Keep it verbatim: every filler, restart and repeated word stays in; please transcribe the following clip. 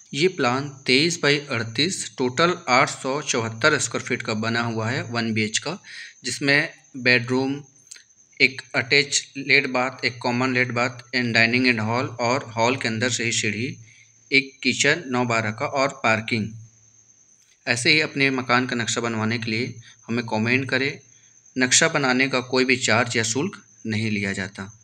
ये प्लान तेईस बाई अड़तीस टोटल आठ सौ चौहत्तर स्क्वायर फीट का बना हुआ है, वन बी एच का, जिसमें बेडरूम, एक अटैच लेट बाथ, एक common lat bath and dining and hall, और हॉल के अंदर से ही सीढ़ी, एक किचन नौ बारह का और पार्किंग। ऐसे ही अपने मकान का नक्शा बनवाने के लिए हमें कमेंट करें। नक्शा बनाने का कोई भी चार्ज या शुल्क नहीं लिया जाता।